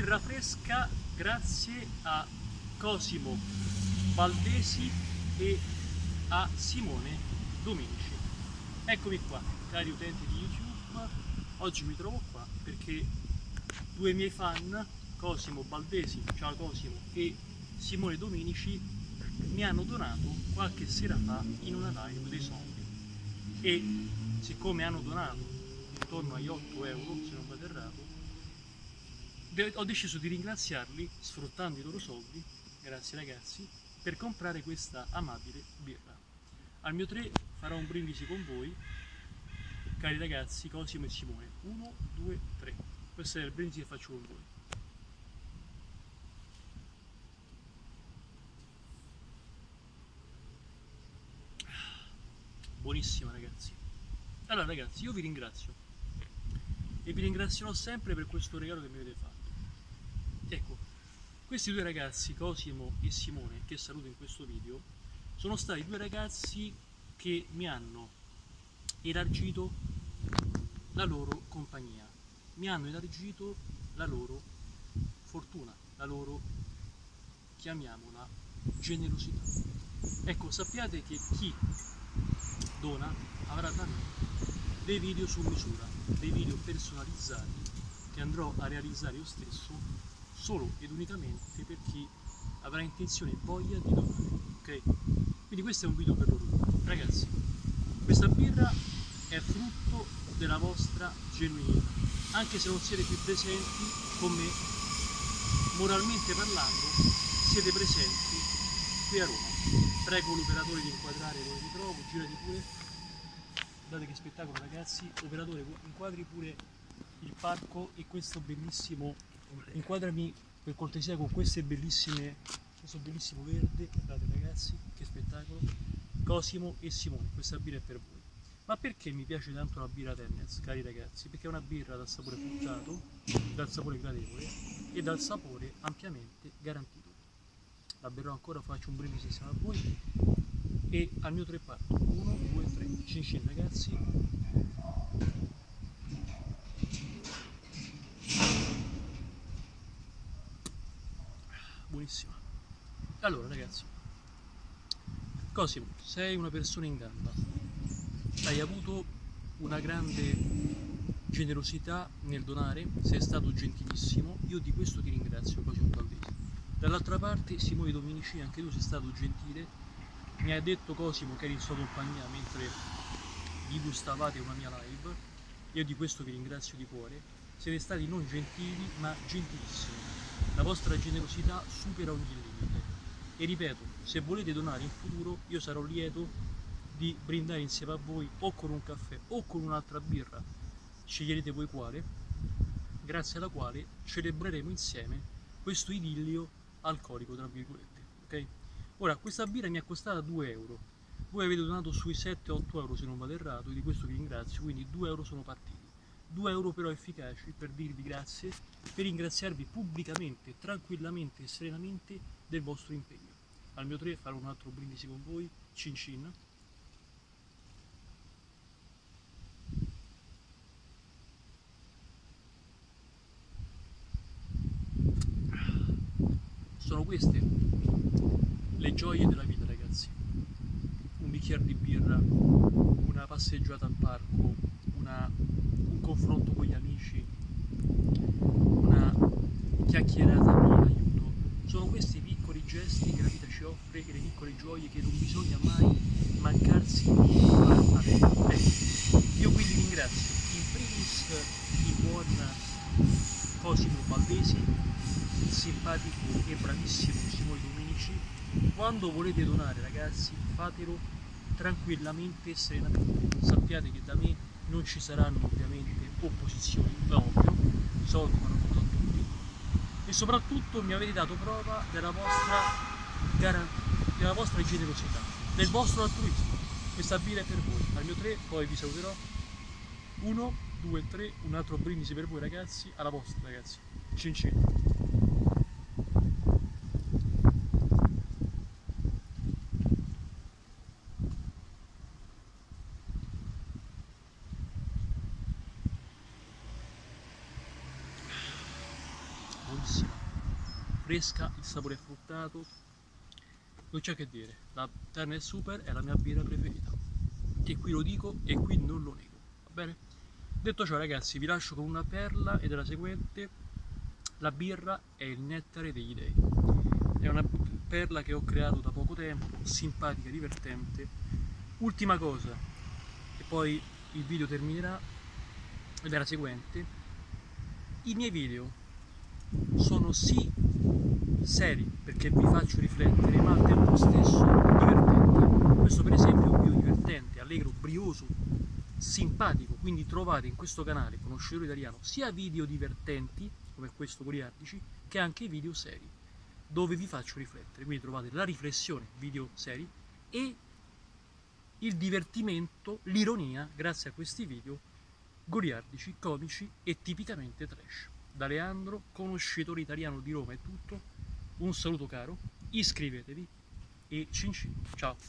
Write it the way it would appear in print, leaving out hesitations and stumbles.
birra fresca grazie a Cosimo Baldesi e a Simone Dominici. Eccomi qua, cari utenti di YouTube. Oggi mi trovo qua perché due miei fan, Cosimo Baldesi, ciao Cosimo, e Simone Dominici, mi hanno donato qualche sera fa in una live dei soldi, e siccome hanno donato intorno agli 8 euro, se non vado errato, ho deciso di ringraziarli sfruttando i loro soldi, grazie ragazzi, per comprare questa amabile birra. Al mio 3 farò un brindisi con voi, cari ragazzi, Cosimo e Simone. 1, 2, 3. Questo è il brindisi che faccio con voi. Buonissima ragazzi. Allora ragazzi, io vi ringrazio e vi ringrazierò sempre per questo regalo che mi avete fatto. Ecco, questi due ragazzi, Cosimo e Simone, che saluto in questo video, sono stati due ragazzi che mi hanno elargito la loro compagnia, mi hanno elargito la loro fortuna, la loro, chiamiamola, generosità. Ecco, sappiate che chi dona avrà da me dei video su misura, dei video personalizzati che andrò a realizzare io stesso solo ed unicamente per chi avrà intenzione e voglia di donare, ok? Quindi questo è un video per loro due. Ragazzi, questa birra è frutto della vostra genuinità, anche se non siete qui presenti con me, moralmente parlando siete presenti qui a Roma. Prego l'operatore di inquadrare dove mi trovo, girati pure, guardate che spettacolo ragazzi, operatore inquadri pure il parco e questo bellissimo, inquadrami per cortesia con queste bellissime, questo bellissimo verde, guardate ragazzi che spettacolo. Cosimo e Simone, questa birra è per voi. Ma perché mi piace tanto la birra Tennent's, cari ragazzi? Perché è una birra dal sapore fruttato, dal sapore gradevole e dal sapore ampiamente garantito. La berrò ancora, faccio un brindisi insieme a voi e al mio 3 parto. 1, 2, 3, cin cin ragazzi. Buonissima. Allora ragazzi, Cosimo, sei una persona in gamba, hai avuto una grande generosità nel donare, sei stato gentilissimo, io di questo ti ringrazio Cosimo Baldesi. Dall'altra parte Simone Dominici, anche tu sei stato gentile, mi hai detto Cosimo che eri in sua compagnia mentre vi gustavate una mia live, io di questo vi ringrazio di cuore, siete stati non gentili ma gentilissimi, la vostra generosità supera ogni limite e ripeto, se volete donare in futuro io sarò lieto di brindare insieme a voi o con un caffè o con un'altra birra, sceglierete voi quale, grazie alla quale celebreremo insieme questo idillio alcolico tra virgolette, ok? Ora questa birra mi è costata 2 euro, voi avete donato sui 7-8 euro se non vado errato e di questo vi ringrazio, quindi 2 euro sono partiti, 2 euro però efficaci per dirvi grazie, per ringraziarvi pubblicamente, tranquillamente e serenamente del vostro impegno. Al mio 3 farò un altro brindisi con voi, cin cin. Sono queste le gioie della vita ragazzi, un bicchiere di birra, una passeggiata al parco, un confronto con gli amici, una chiacchierata di aiuto, sono questi piccoli gesti che la vita ci offre e le piccole gioie che non bisogna mai mancarsi di avere. Io quindi ringrazio in primis il buon Cosimo Baldesi, il simpatico e bravissimo Simone Dominici. Quando volete donare ragazzi fatelo tranquillamente e serenamente, sappiate che da me non ci saranno ovviamente opposizioni, ovvio, i soldi vanno tutto a tutti e soprattutto mi avete dato prova della vostra generosità, del vostro altruismo. Questa birra è per voi, al mio 3 poi vi saluterò. 1, 2, 3, un altro brindisi per voi ragazzi, alla vostra ragazzi, cin cin. buonissima, fresca, il sapore è fruttato, non c'è che dire, la Turner Super è la mia birra preferita, che qui lo dico e qui non lo nego, va bene? Detto ciò ragazzi, vi lascio con una perla ed è la seguente: la birra è il nettare degli dei. È una perla che ho creato da poco tempo, simpatica, divertente. Ultima cosa, e poi il video terminerà, ed è la seguente: i miei video sono sì seri perché vi faccio riflettere, ma al tempo stesso divertenti. Questo per esempio è un video divertente, allegro, brioso, simpatico, quindi trovate in questo canale Conoscitore Italiano sia video divertenti come questo Goliardici che anche video seri dove vi faccio riflettere, quindi trovate la riflessione, video seri, e il divertimento, l'ironia grazie a questi video goliardici, comici e tipicamente trash. Da Leandro, Conoscitore Italiano di Roma è tutto, un saluto caro, iscrivetevi e cin cin, ciao!